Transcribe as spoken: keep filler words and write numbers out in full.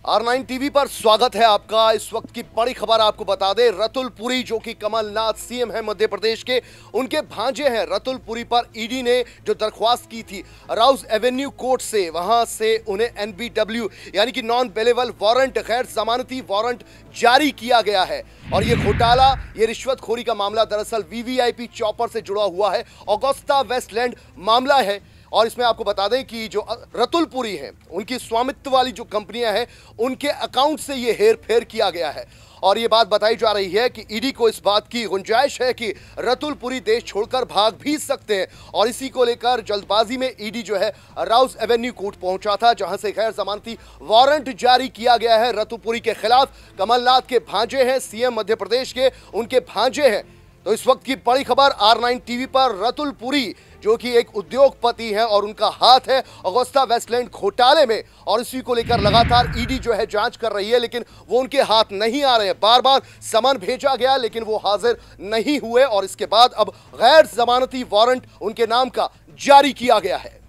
Are nine TV पर स्वागत है आपका। इस वक्त की बड़ी खबर आपको बता दें, रतुल पुरी जो कि कमलनाथ सीएम है मध्य प्रदेश के, उनके भांजे हैं। रतुल पुरी पर ईडी ने जो दरख्वास्त की थी राउज एवेन्यू कोर्ट से, वहां से उन्हें एनबीडब्ल्यू यानी कि नॉन बेलेबल वारंट, गैर जमानती वारंट जारी किया गया है। और ये घोटाला, ये रिश्वतखोरी का मामला दरअसल वीवीआईपी चॉपर से जुड़ा हुआ है। ऑगस्टा वेस्टलैंड मामला है और इसमें आपको बता दें कि जो रतुल पुरी हैं, उनकी स्वामित्व वाली जो कंपनियां हैं, उनके अकाउंट से ये हेर फेर किया गया है। और ये बात बताई जा रही है कि ईडी को इस बात की गुंजाइश है कि रतुल पुरी देश छोड़कर भाग भी सकते हैं। और इसी को लेकर जल्दबाजी में ईडी जो है राउज एवेन्यू कोर्ट पहुंचा था, जहां से गैर जमानती वारंट जारी किया गया है रतुल पुरी के खिलाफ। कमलनाथ के भांजे हैं, सीएम मध्य प्रदेश के उनके भांजे हैं। तो इस वक्त की बड़ी खबर आर नाइन टीवी पर, रतुल पुरी जो कि एक उद्योगपति है और उनका हाथ है ऑगस्टा वेस्टलैंड घोटाले में, और इसी को लेकर लगातार ईडी जो है जांच कर रही है, लेकिन वो उनके हाथ नहीं आ रहे हैं। बार बार समन भेजा गया लेकिन वो हाजिर नहीं हुए और इसके बाद अब गैर जमानती वारंट उनके नाम का जारी किया गया है।